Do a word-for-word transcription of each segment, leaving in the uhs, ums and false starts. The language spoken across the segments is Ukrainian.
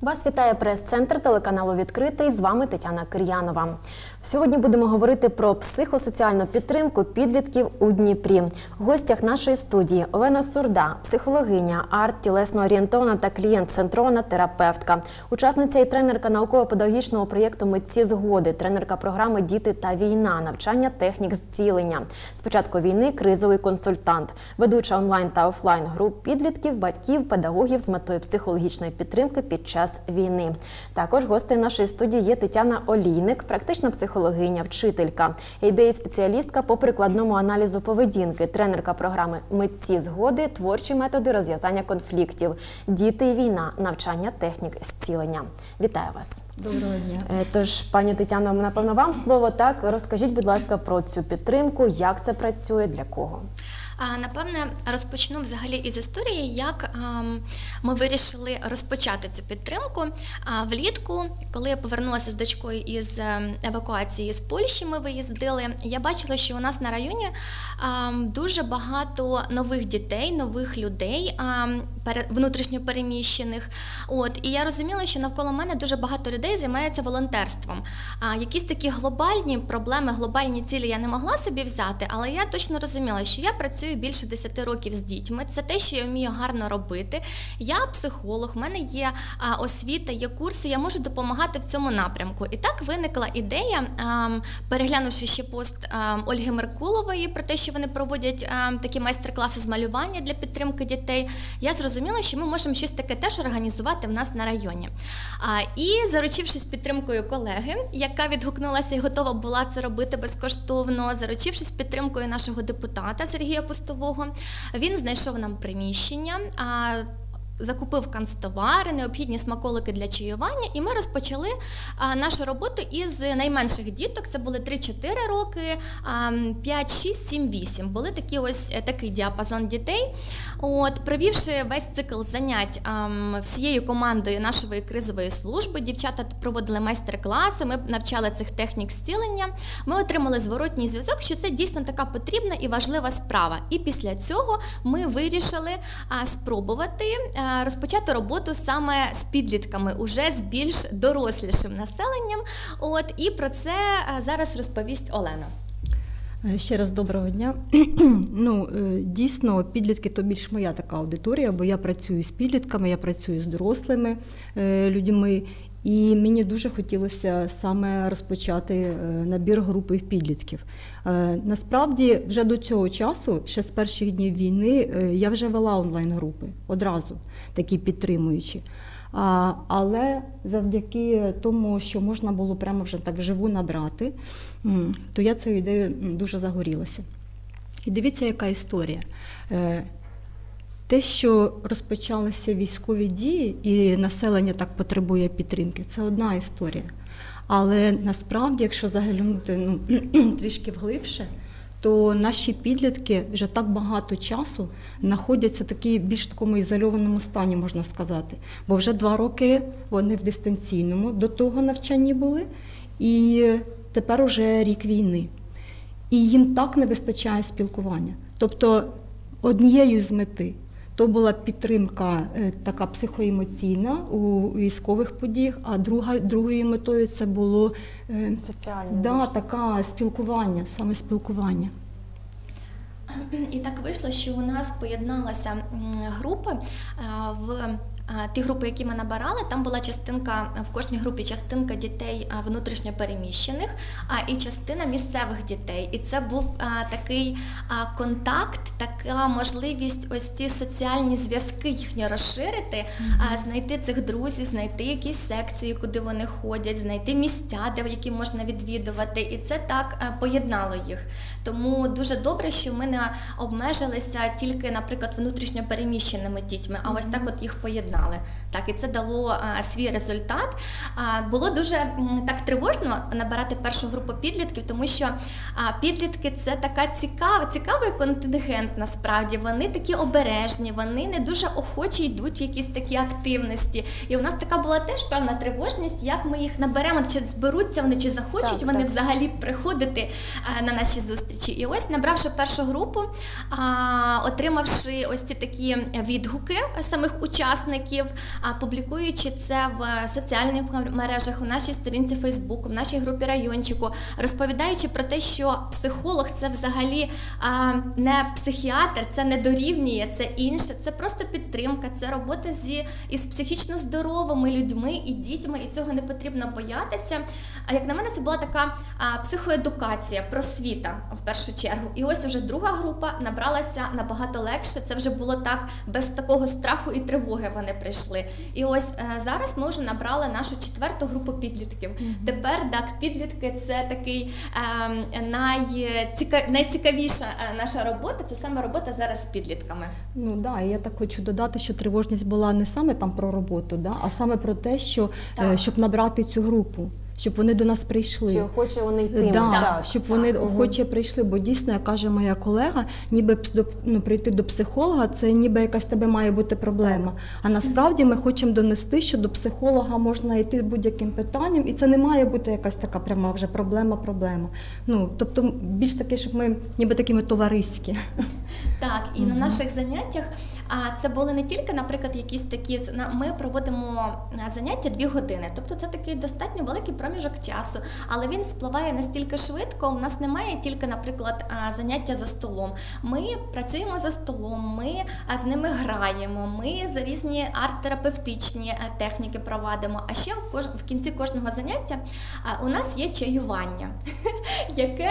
Вас вітає прес-центр телеканалу «Відкритий». З вами Тетяна Кир'янова. Сьогодні будемо говорити про психосоціальну підтримку підлітків у Дніпрі. В гостях нашої студії Олена Сурда, психологиня, арт-тілесно-орієнтована та клієнт-центрована терапевтка, учасниця і тренерка науково-педагогічного проєкту «Митці згоди», тренерка програми «Діти та війна», навчання технік зцілення. З початку війни кризовий консультант, ведуча онлайн та офлайн груп підлітків, батьків, педагогів з метою психологічної підтримки під час війни. Також гостею нашої студії є Тетяна Олійник, практична психологиня, вчителька, ей бі ей-спеціалістка по прикладному аналізу поведінки, тренерка програми «Митці згоди», творчі методи розв'язання конфліктів, діти і війна, навчання технік зцілення. Вітаю вас. Доброго дня. Тож, пані Тетяно, напевно, вам слово. Так, розкажіть, будь ласка, про цю підтримку, як це працює, для кого? Напевне, розпочну взагалі із історії, як ми вирішили розпочати цю підтримку. Влітку, коли я повернулася з дочкою із евакуації з Польщі, ми виїздили, я бачила, що у нас на районі дуже багато нових дітей, нових людей, внутрішньопереміщених. От, і я розуміла, що навколо мене дуже багато людей займається волонтерством. Якісь такі глобальні проблеми, глобальні цілі я не могла собі взяти, але я точно розуміла, що я працюю більше десяти років з дітьми, це те, що я вмію гарно робити. Я психолог, в мене є а, освіта, є курси, я можу допомагати в цьому напрямку. І так виникла ідея, а, переглянувши ще пост а, Ольги Меркулової про те, що вони проводять а, такі майстер-класи з малювання для підтримки дітей, я зрозуміла, що ми можемо щось таке теж організувати в нас на районі. А, і заручившись підтримкою колеги, яка відгукнулася і готова була це робити безкоштовно, заручившись підтримкою нашого депутата Сергія Пустового, він знайшов нам приміщення, закупив канцтовари, необхідні смаколики для чаювання, і ми розпочали а, нашу роботу із найменших діток. Це були три-чотири роки, п'ять, шість, сім, вісім. Були такі ось такий діапазон дітей. От, провівши весь цикл занять а, всією командою нашої кризової служби, дівчата проводили майстер-класи, ми навчали цих технік зцілення, ми отримали зворотній зв'язок, що це дійсно така потрібна і важлива справа. І після цього ми вирішили а, спробувати а, розпочати роботу саме з підлітками, уже з більш дорослішим населенням. От, і про це зараз розповість Олена. Ще раз доброго дня. Ну, дійсно, підлітки – то більш моя така аудиторія, бо я працюю з підлітками, я працюю з дорослими людьми. І мені дуже хотілося саме розпочати набір групи підлітків. Насправді, вже до цього часу, ще з перших днів війни, я вже вела онлайн-групи, одразу, такі підтримуючі. Але завдяки тому, що можна було прямо вже так вживу набрати, то я цією ідеєю дуже загорілася. І дивіться, яка історія. Те, що розпочалися військові дії і населення так потребує підтримки, це одна історія. Але насправді, якщо заглянути ну, трішки вглибше, то наші підлітки вже так багато часу знаходяться в такій більш такому ізольованому стані, можна сказати. Бо вже два роки вони в дистанційному до того навчанні були, і тепер уже рік війни. І їм так не вистачає спілкування. Тобто однією з мети то була підтримка така психоемоційна у військових подіях, а друга, другою метою це було соціальне, да, таке спілкування, саме спілкування. І так вийшло, що у нас поєдналася групи в ті групи, які ми набирали, там була частинка, в кожній групі частинка дітей внутрішньопереміщених, а і частина місцевих дітей. І це був а, такий а, контакт, така можливість ось ці соціальні зв'язки їхні розширити, mm-hmm. а, знайти цих друзів, знайти якісь секції, куди вони ходять, знайти місця, де які можна відвідувати. І це так а, поєднало їх. Тому дуже добре, що ми не обмежилися тільки, наприклад, внутрішньопереміщеними дітьми, а ось так от їх поєднали. Так, і це дало а, свій результат. А, було дуже м, так тривожно набирати першу групу підлітків, тому що а, підлітки – це така цікава, цікавий контингент насправді. Вони такі обережні, вони не дуже охоче йдуть в якісь такі активності. І у нас така була теж певна тривожність, як ми їх наберемо, чи зберуться вони, чи захочуть так, вони так. взагалі приходити а, на наші зустрічі. І ось, набравши першу групу, а, отримавши ось ці такі відгуки самих учасників, викликів, а, публікуючи це в соціальних мережах, у нашій сторінці Фейсбуку, в нашій групі райончику, розповідаючи про те, що психолог – це взагалі а, не психіатр, це не дорівнює, це інше, це просто підтримка, це робота зі, із психічно здоровими людьми і дітьми, і цього не потрібно боятися. А як на мене, це була така а, психоедукація, просвіта в першу чергу. І ось вже друга група набралася набагато легше, це вже було так, без такого страху і тривоги вони прийшли. І ось е, зараз ми вже набрали нашу четверту групу підлітків. Mm-hmm. Тепер, так, підлітки – це такий е, найціка... найцікавіша наша робота, це саме робота зараз з підлітками. Ну да, і я так хочу додати, що тривожність була не саме там про роботу, да, а саме про те, що е, щоб набрати цю групу, щоб вони до нас прийшли. Чи охоче вони йти? Да, так, щоб так. вони Угу. охоче прийшли, бо дійсно, як каже моя колега, ніби ну, прийти до психолога, це ніби якась тебе має бути проблема. Так. А насправді ми хочемо донести, що до психолога можна йти з будь-яким питанням, і це не має бути якась така пряма вже проблема-проблема. Ну, тобто більш таке, щоб ми ніби такими товариські. Так, і угу. на наших заняттях а це були не тільки, наприклад, якісь такі, ми проводимо заняття дві години, тобто це такий достатньо великий проміжок часу, але він спливає настільки швидко, у нас немає тільки, наприклад, заняття за столом. Ми працюємо за столом, ми з ними граємо, ми за різні арт-терапевтичні техніки проводимо, а ще в кінці кожного заняття у нас є чаювання, яке,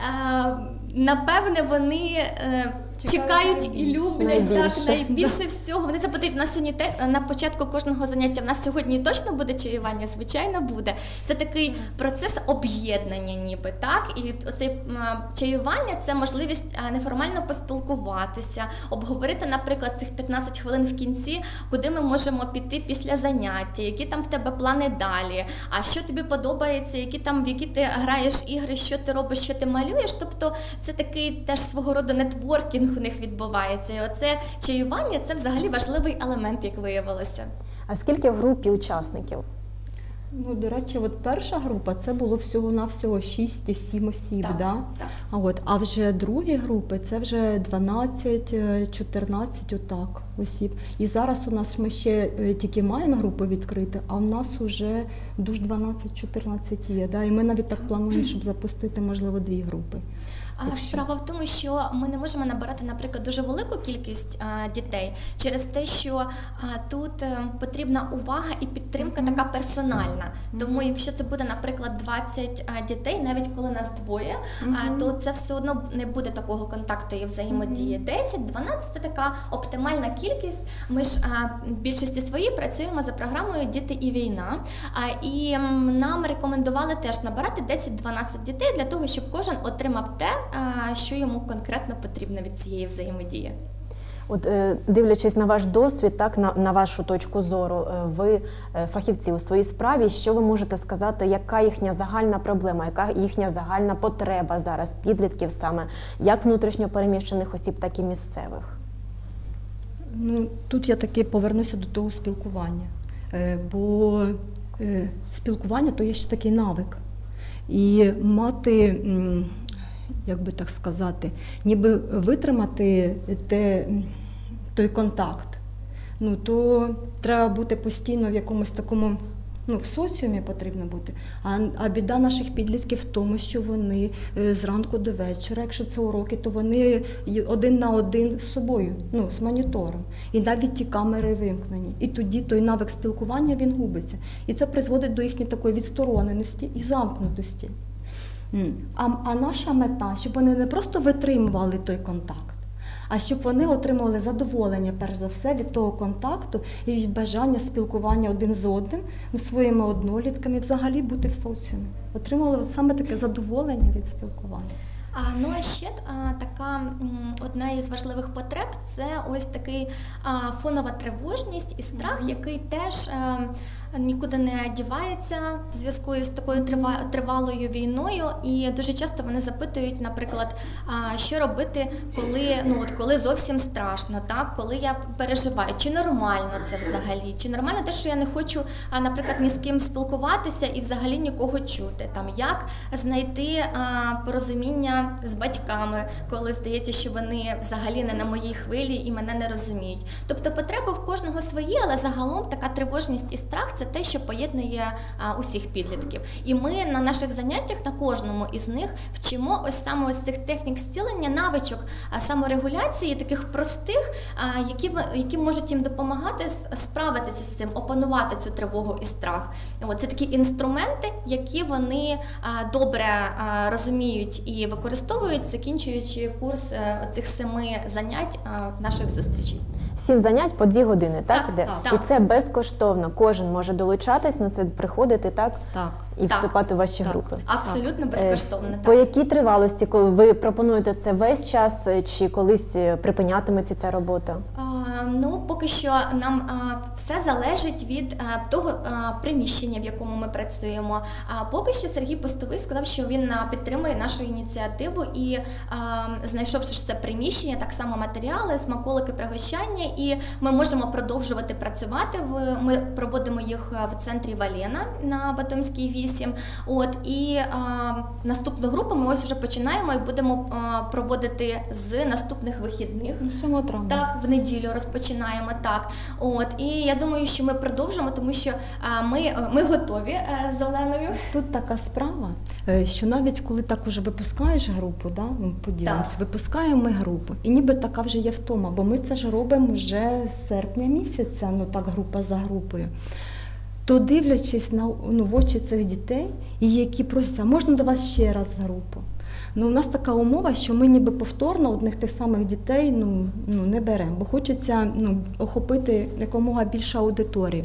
напевне, вони чекають і люблять найбільше. Так, найбільше всього. Вони запитують, на сьогодні те, на початку кожного заняття в нас сьогодні точно буде чаювання? Звичайно, буде. Це такий процес об'єднання ніби, так? І оце чаювання – це можливість неформально поспілкуватися, обговорити, наприклад, цих п'ятнадцять хвилин в кінці, куди ми можемо піти після заняття, які там в тебе плани далі, а що тобі подобається, які там, в які ти граєш ігри, що ти робиш, що ти малюєш. Тобто це такий теж свого роду нетворкінг у них відбувається. І оце чаювання – це взагалі важливий елемент, як виявилося. А скільки в групі учасників? Ну, до речі, от перша група, це було всього-навсього шість-сім осіб, так, да? так. А, от, а вже другі групи, це вже дванадцять-чотирнадцять отак осіб. І зараз у нас ми ще тільки маємо групу відкрити, а в нас вже душ дванадцять-чотирнадцять є. Да? І ми навіть так плануємо, щоб запустити, можливо, дві групи. А справа в тому, що ми не можемо набирати, наприклад, дуже велику кількість а, дітей через те, що а, тут а, потрібна увага і підтримка mm-hmm. така персональна. Mm-hmm. Тому якщо це буде, наприклад, двадцять а, дітей, навіть коли нас двоє, mm-hmm. а, то це все одно не буде такого контакту і взаємодії. Mm-hmm. десять-дванадцять – це така оптимальна кількість. Ми ж а, в більшості своїй працюємо за програмою «Діти і війна». А, і м, нам рекомендували теж набирати десять-дванадцять дітей для того, щоб кожен отримав те, що йому конкретно потрібно від цієї взаємодії. От, дивлячись на ваш досвід, так, на, на вашу точку зору, ви фахівці у своїй справі, що ви можете сказати, яка їхня загальна проблема, яка їхня загальна потреба зараз підлітків саме, як внутрішньо переміщених осіб, так і місцевих? Ну, тут я таки повернуся до того спілкування, бо спілкування – то є ще такий навик. І мати, як би так сказати, ніби витримати те, той контакт, ну, то треба бути постійно в якомусь такому, ну, в соціумі потрібно бути. А, а біда наших підлітків в тому, що вони зранку до вечора, якщо це уроки, то вони один на один з собою, ну, з монітором. І навіть ті камери вимкнені. І тоді той навик спілкування, він губиться. І це призводить до їхньої такої відстороненості і замкнутості. А, а наша мета, щоб вони не просто витримували той контакт, а щоб вони отримували задоволення, перш за все, від того контакту і від бажання спілкування один з одним, ну, своїми однолітками, взагалі бути в соціумі. Отримували саме таке задоволення від спілкування. А, ну, а ще а, така м, одна із важливих потреб – це ось такий а, фонова тривожність і страх, mm-hmm. який теж а, нікуди не дівається в зв'язку із такою трива, тривалою війною. І дуже часто вони запитують, наприклад, а, що робити, коли, ну, от, коли зовсім страшно, так? Коли я переживаю, чи нормально це взагалі, чи нормально те, що я не хочу, а, наприклад, ні з ким спілкуватися і взагалі нікого чути. Там, як знайти а, порозуміння спілкування з батьками, коли здається, що вони взагалі не на моїй хвилі і мене не розуміють. Тобто потреби в кожного свої, але загалом така тривожність і страх – це те, що поєднує а, усіх підлітків. І ми на наших заняттях, на кожному із них, вчимо ось саме ось цих технік зцілення, навичок а, саморегуляції, таких простих, а, які, які можуть їм допомагати справитися з цим, опанувати цю тривогу і страх. От, це такі інструменти, які вони а, добре а, розуміють і використовують, закінчуючи курс а, цих семи занять а, наших зустрічей. Сім занять по дві години, так? Так, іде? так. І це безкоштовно. Кожен може долучатись на це, приходити, так? Так. І Так. вступати в ваші Так. групи. Абсолютно Е, безкоштовно. По Так. якій тривалості, коли ви пропонуєте це весь час, е, чи колись е, припинятиметься ця робота? А, Ну, поки що нам а, все залежить від а, того а, приміщення, в якому ми працюємо. А поки що Сергій Постовий сказав, що він а, підтримує нашу ініціативу і, а, знайшовши ж це приміщення, так само матеріали, смаколики, пригощання, і ми можемо продовжувати працювати. В ми проводимо їх в центрі Валена на Батомській вісім. От і а, наступну групу ми ось вже починаємо і будемо а, проводити з наступних вихідних. сьома травня. Так, в неділю розпочинаємо, так. От, і я думаю, що ми продовжимо, тому що а, ми, ми готові е, з Оленою. Тут така справа, е, що навіть коли так уже випускаєш групу, да, ну, поділимося, Так. випускаємо ми групу, і ніби така вже є втома, бо ми це ж робимо вже з серпня місяця, ну так група за групою. То дивлячись на, ну, в очі цих дітей, і які просять, а можна до вас ще раз в групу? Ну, у нас така умова, що ми ніби повторно одних тих самих дітей ну, ну, не беремо, бо хочеться ну, охопити якомога більшу аудиторію.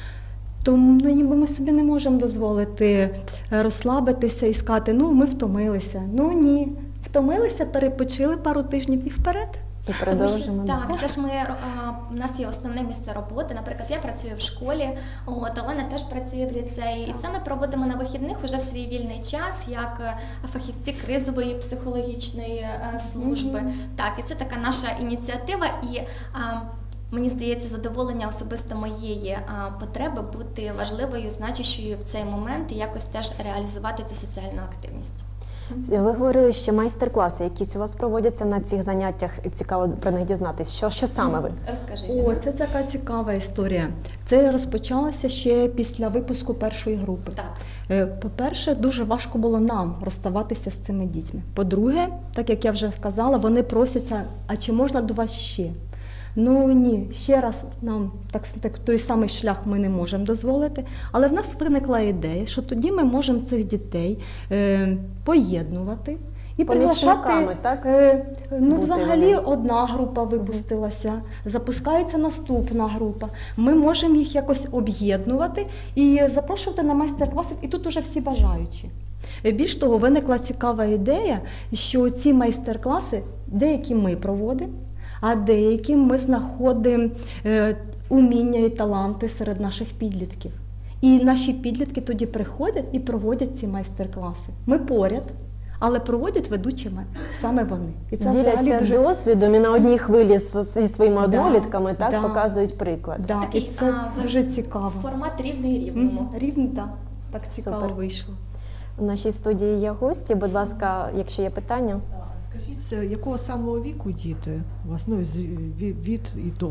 Тому ну, ніби ми собі не можемо дозволити розслабитися і сказати, ну ми втомилися. Ну ні, втомилися, перепочили пару тижнів і вперед. І Тому що, продовжимо. так, це ж ми, а, у нас є основне місце роботи. Наприклад, я працюю в школі, от, Олена теж працює в ліцеї. І це ми проводимо на вихідних вже в свій вільний час, як е, фахівці кризової психологічної е, служби. Мгм. Так, і це така наша ініціатива. І а, мені здається, задоволення особисто моєї а, потреби бути важливою, значущою в цей момент і якось теж реалізувати цю соціальну активність. Ви говорили, що майстер-класи якісь у вас проводяться на цих заняттях, цікаво про них дізнатись. Що, що саме ви? Розкажіть. О, це така цікава історія. Це розпочалося ще після випуску першої групи. Так. Е, По-перше, дуже важко було нам розставатися з цими дітьми. По-друге, так як я вже сказала, вони просяться, а чи можна до вас ще? Ну ні, ще раз нам так, так той самий шлях ми не можемо дозволити. Але в нас виникла ідея, що тоді ми можемо цих дітей е, поєднувати і приглашати. Помічниками, так? Е, ну, Бути взагалі, вони. одна група випустилася, запускається наступна група. Ми можемо їх якось об'єднувати і запрошувати на майстер-класи, і тут уже всі бажаючі. Е, Більш того, виникла цікава ідея, що ці майстер-класи деякі ми проводимо, а деяким ми знаходимо е, уміння і таланти серед наших підлітків. І наші підлітки тоді приходять і проводять ці майстер-класи. Ми поряд, але проводять ведучими саме вони. І це взагалі Діляться дуже досвідом і на одній хвилі з- зі своїми Да, однолітками, так, да. показують приклад. да, Такий, і це а, ви- дуже цікаво. Формат рівний рівному. Мгм, Рівно, так. Так цікаво Супер. вийшло. У нашій студії є гості. Будь ласка, якщо є питання. Скажіть, це якого самого віку діти у вас, ну, з- від, від і до?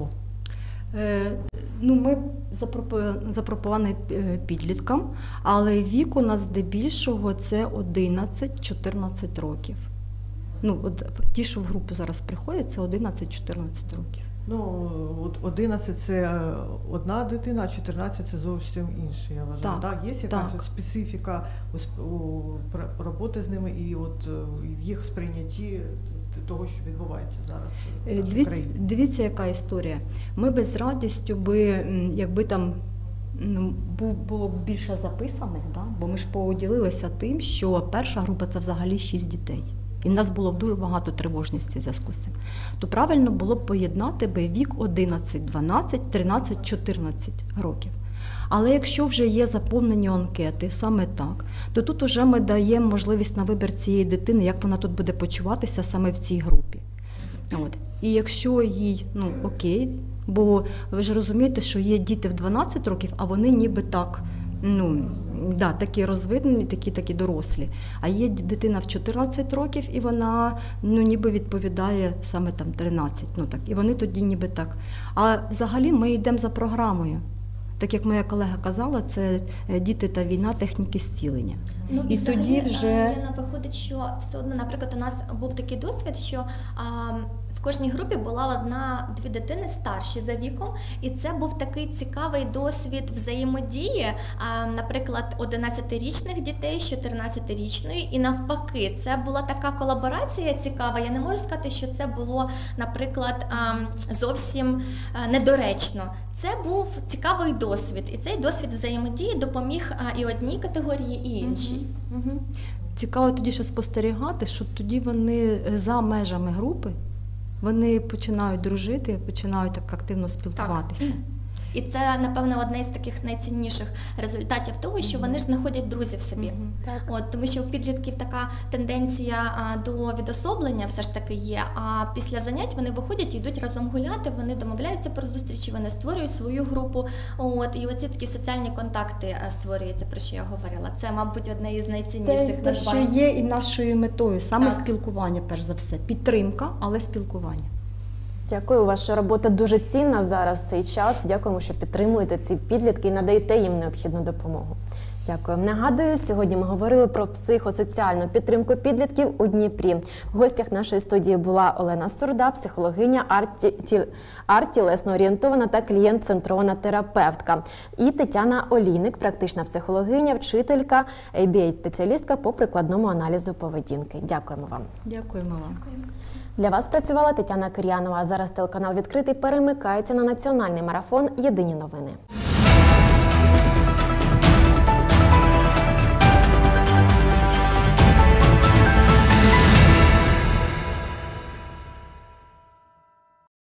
Е, Ну, ми запропо- запропоновані е, підліткам, але вік у нас здебільшого це одинадцять-чотирнадцять років. Ну, от ті, що в групу зараз приходять, це одинадцять-чотирнадцять років. Ну, от одинадцять це одна дитина, а чотирнадцять це зовсім інше, я вважаю. Так, Є якась так. от специфіка у, сп- у пр- роботи з ними і от е, в їх сприйнятті того, що відбувається зараз в Е, нашій Дивіться, країні? дивіться, яка історія. Ми без радістю би, м, якби там ну, бу- було б більше записаних, да? Бо ми ж поділилися тим, що перша група це взагалі шість дітей. І в нас було б дуже багато тривожності в зв'язку з цим. То правильно було б поєднати би вік одинадцять, дванадцять, тринадцять, чотирнадцять років. Але якщо вже є заповнені анкети саме так, то тут вже ми даємо можливість на вибір цієї дитини, як вона тут буде почуватися саме в цій групі. От. І якщо їй, ну окей, бо ви ж розумієте, що є діти в дванадцять років, а вони ніби так ну, да, такі розвинені, такі, такі дорослі. А є дитина в чотирнадцять років, і вона, ну, ніби відповідає саме там тринадцять, ну так, і вони тоді ніби так. А взагалі ми йдемо за програмою. Так як моя колега казала, це діти та війна, техніки зцілення. Ну І і взагалі, тоді вже- Яна, виходить, що все одно, наприклад, у нас був такий досвід, що а, в кожній групі була одна-дві дитини старші за віком, і це був такий цікавий досвід взаємодії, а, наприклад, одинадцятирічних дітей з чотирнадцятирічної, і навпаки, це була така колаборація цікава. Я не можу сказати, що це було, наприклад, а, зовсім а, недоречно. Це був цікавий досвід, і цей досвід взаємодії допоміг а, і одній категорії, і іншій. Мгм. Цікаво тоді ще спостерігати, що тоді вони за межами групи, вони починають дружити, починають так активно спілкуватися. І це, напевно, одне із таких найцінніших результатів того, що вони ж знаходять друзів собі. Так. От, тому що у підлітків така тенденція а, до відособлення все ж таки є, а після занять вони виходять і йдуть разом гуляти, вони домовляються про зустрічі, вони створюють свою групу. От, і оці такі соціальні контакти а, створюються, про що я говорила. Це, мабуть, одне із Те, найцінніших те, що надбань. є і нашою метою, саме Так. спілкування, перш за все. Підтримка, але спілкування. Дякую, ваша робота дуже цінна зараз в цей час. Дякуємо, що підтримуєте ці підлітки і надаєте їм необхідну допомогу. Дякую. Нагадую, сьогодні ми говорили про психосоціальну підтримку підлітків у Дніпрі. В гостях нашої студії була Олена Сурда, психологиня, арт-ті- арт-тілесно-орієнтована та клієнт-центрована терапевтка. І Тетяна Олійник, практична психологиня, вчителька, ей бі ей-спеціалістка по прикладному аналізу поведінки. Дякуємо вам. Дякуємо вам. Для вас працювала Тетяна Кир'янова. А зараз телеканал «Відкритий» перемикається на національний марафон «Єдині новини».